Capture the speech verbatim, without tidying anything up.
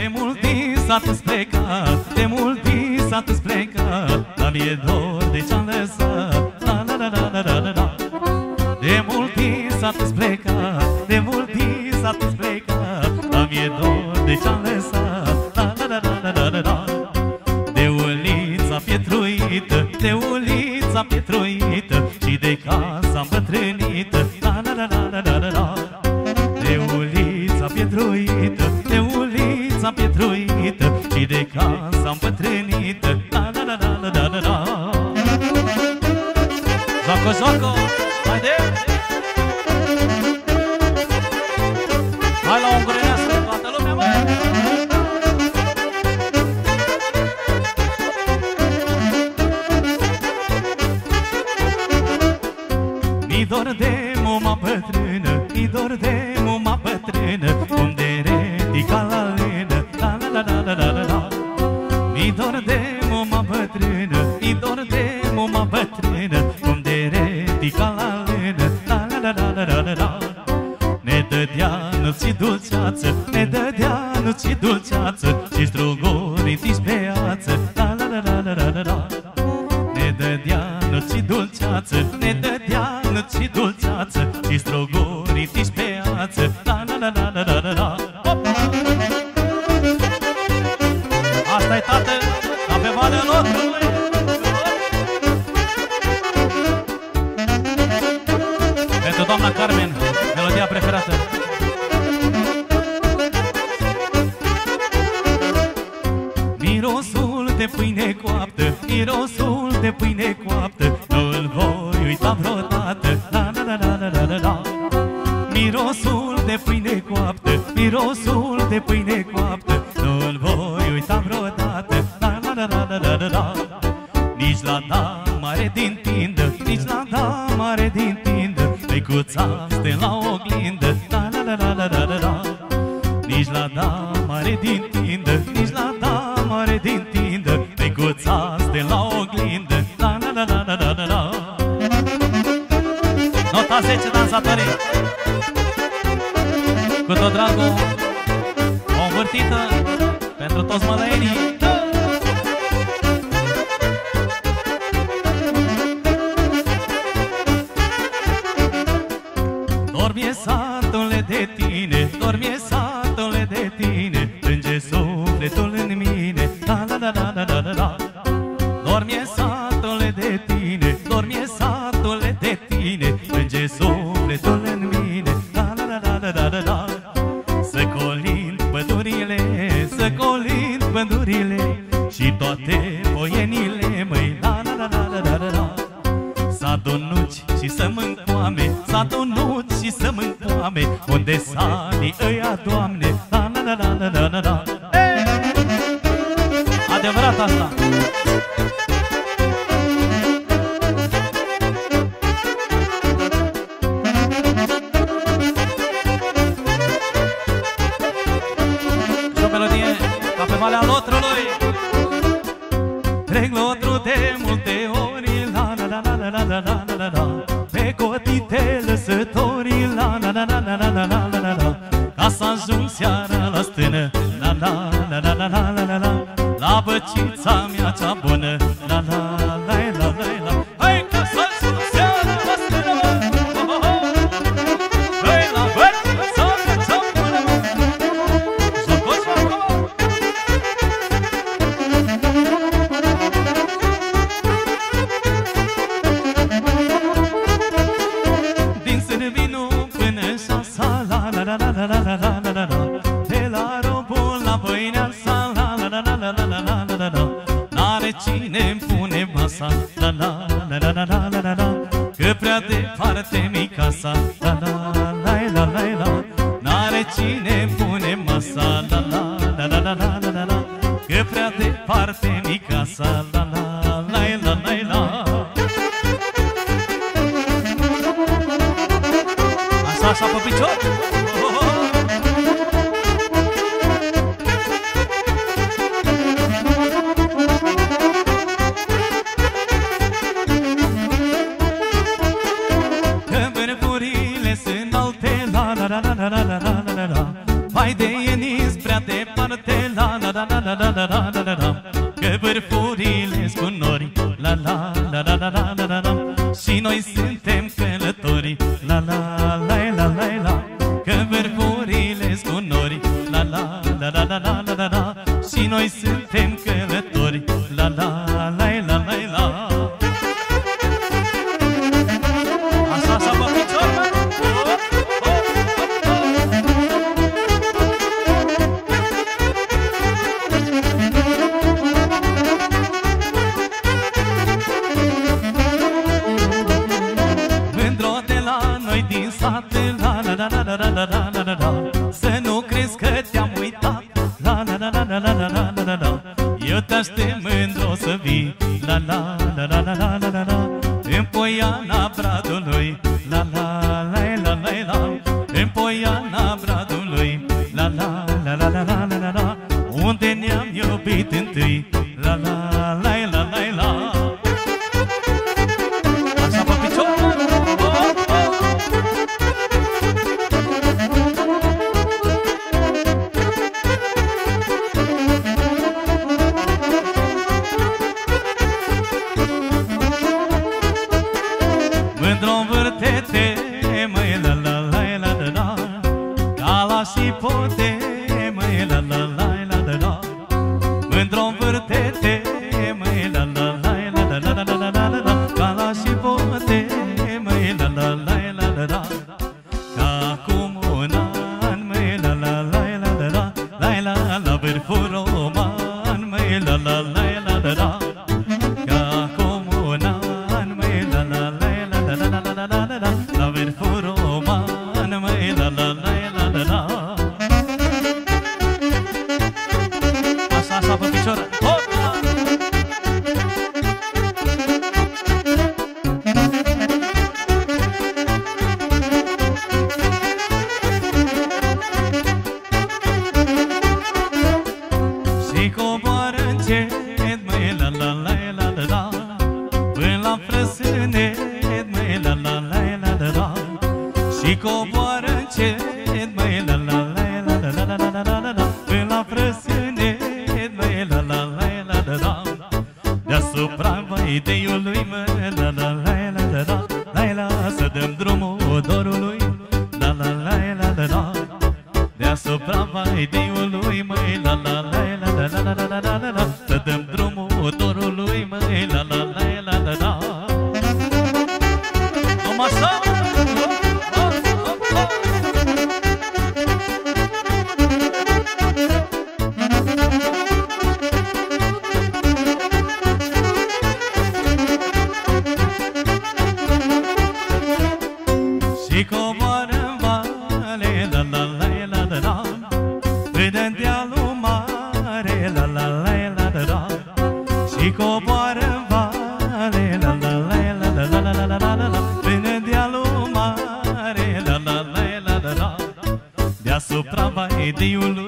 De mult din sat-ți plecat, de mult din sat-ți plecat, dar mi-e dor de ce-am lăsat, la la la la la la la. De mult din sat-ți plecat, de mult din sat-ți plecat, dar mi-e dor de ce-am lăsat, la la la la la la la. De ulița pietruită, de ulița pietruită și de casa îmbătrânită, la la la la la la la. De ulița pietruită, de ulița pietruită și de casa îmbătrânită, la la la la la la la. Joacă, joacă, haide! Hai la ungurenească, toată lumea, mă! Mi dor de muma bătrână, mi dor de muma bătrână, unde ridica la lenă, la la la la la la la. Mi dor de muma bătrână, mi dor de muma bătrână, unde ridica la lenă, la la la la la la la. Ne dădea nu-ți dulceață, ne dădea nu-ți dulceață și struguri întinși pe ață, la la la la la la la la. Ne dădea nu-ți dulceață, ne dădea nu-ți dulceață și struguri întinși pe ață, la la la la la la la la. Asta-i, tată, ca pe Valea Lotrului. Pentru doamna Carmen, melodia preferată. Mirosul de pâine coaptă, mirosul de pâine coaptă, nu îl voi uita vreodată, la la la la la la la. Mirosul de pâine coaptă, mirosul de pâine coaptă, nu îl voi uita vreodată, la la la la la la la. Nici la da mare din tindă, nici la da mare din tindă, micuța stă la oglindă, la la la la la la la la. Nici la da mare din tindă, nici la da mare din tindă, micuța stă la oglindă, la la la la la la la la. Nota zece, dansatorii, cu tot dragul, o învârtită pentru toți mălăenii. Dormie satule de tine, dormie satule de tine, plânge sufletul în mine, la la la la la la la la. Dormie satule de tine, dormie satule de tine, plânge sufletul în mine, la la la la la la la. Să colind pădurile, să colind pădurile și toate poienile, măi, la la la la la la la. Să adun nuci și să mâncoame, să adun nuci și să mâncoame, unde sanii ăia, Doamne, la la la la la la la. Adevărat asta! Și o melodie ca pe Valea Lotrului. Trec Lotru de multe ori, la la la la la la la la la la, pe cotite lăsătorii, la la la la la la la la la la, ca să ajung seara la stână, la la la la la la la la la, la băcița mea cea bună, la la la la la la. Hai ca să ajung seara la stână, oh, oh, oh. Hai la băcița mea cea bună, joc-o, joc-o. Din Sârbinu până Șansa, la la la la la la la la la la, de la Robul la Băineasa, la la la la la la la la la la. N-are cine-mi pune masa, la la la la la la la la la, că prea departe mi casa, la la la la la la. N-are cine-mi pune masa, la la la la la la la la la, că prea departe mi casa, la la la la la la. Așa, așa pe picior. Oh, oh. Că vârfurile sunt alte, la la la la la la la la la la. Vai de Enis prea departe, la la la la la la la la la la, că vârfurile cu nori, la la la la la la la la la, și noi suntem călători, la la la la la la, că vârfurile cu nori, la la la la la la la la la, și noi suntem călători, la la la la la la. Așa, așa, pe picior, mă! Mândro de la noi din sat, la la la la la la la la la la, să nu crezi că te-am uitat, la la la la la la la la la la, eu te-aștept mândro să vii, la la la la la la la la la, în Poiana Bradului, la la la la la la, în Poiana Bradului, la la la la la la la la la, unde ne-am iubit întâi, la la la la la la. Așa pe picior. Mândro vârtete, măi, la la la la la la, ca la și pote, măi, la la la la la la, mândro vârtete, măi, la la la la la la la la la la, ca la și pote, măi, la la la la la la, ca acum un an, măi, la la la la la la, la la la vârful roman, măi, la la la la la la, ca acum un an, măi, la la la la la la la la la, la vârful roman, măi, la la la la la la. Așa, așa, pe picior. Și coboară încet, măi, la la la la la la, până la Frăsânet, măi, la la la la la la, și coboară încet, măi, la la la la la la la la la la, până la Frăsânet, măi, la la la la la la, deasupra Vaideiului, măi, la la la la la la, la la, să dăm drumul dorului, la la la la la la, deasupra Vaideiului, măi, la la la la la la la la la la la, să dăm drumul dorului, măi, la la la la la la. Om așa! Și coboară-n vale, la la la la la la, până-n dealul mare, la la la la la la, și coboară-n vale, la la la la la la la la la la, până-n dealul mare, la la la la la la, deasupra Vaideiului.